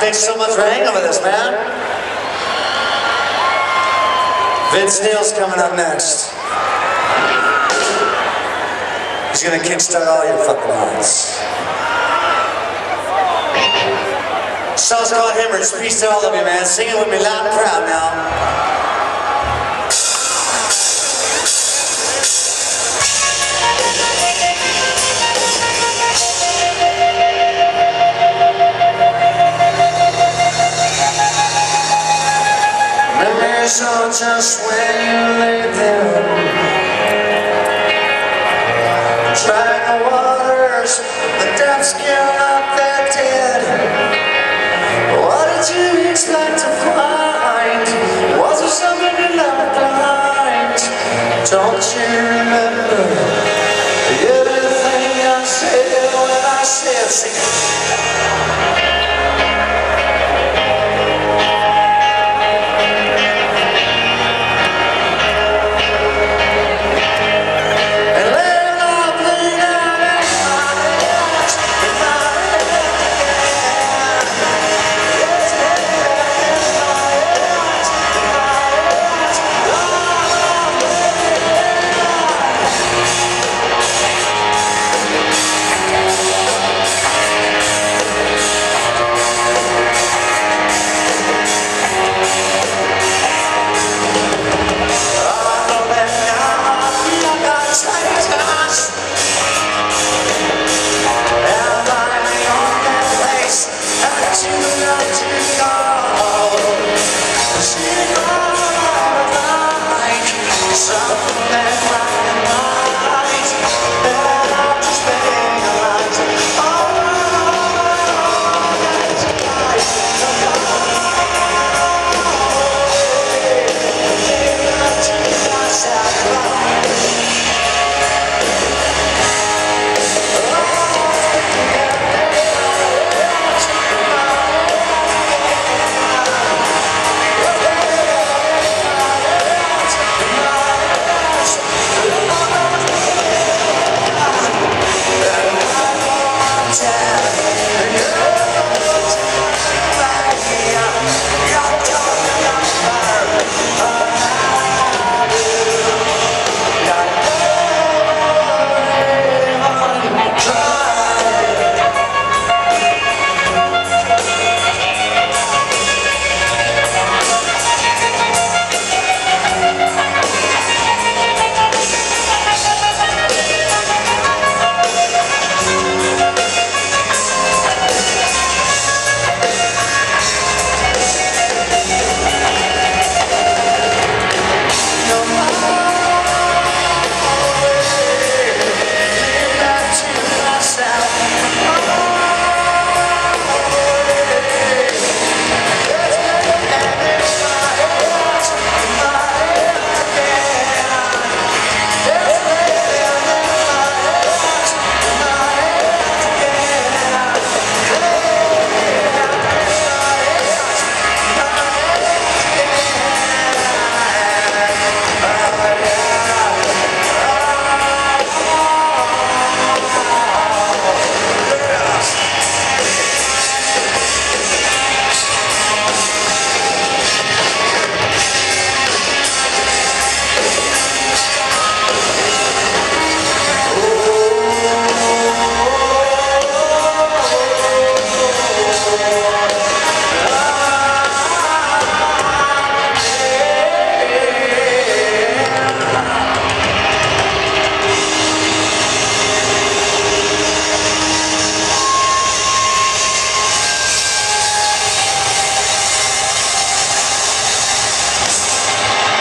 Thanks so much for hanging with us, man. Vince Neil's coming up next. He's gonna kickstart all your fucking hearts. Song's called Hemorrhage. Peace to all of you, man. Sing it with me loud and proud now. So just when you lay there, try the waters, the death scared up the dead. What did you expect to find? Was there something you left behind? Don't you remember everything I said when I said sing it?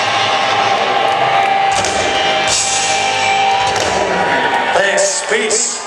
Peace.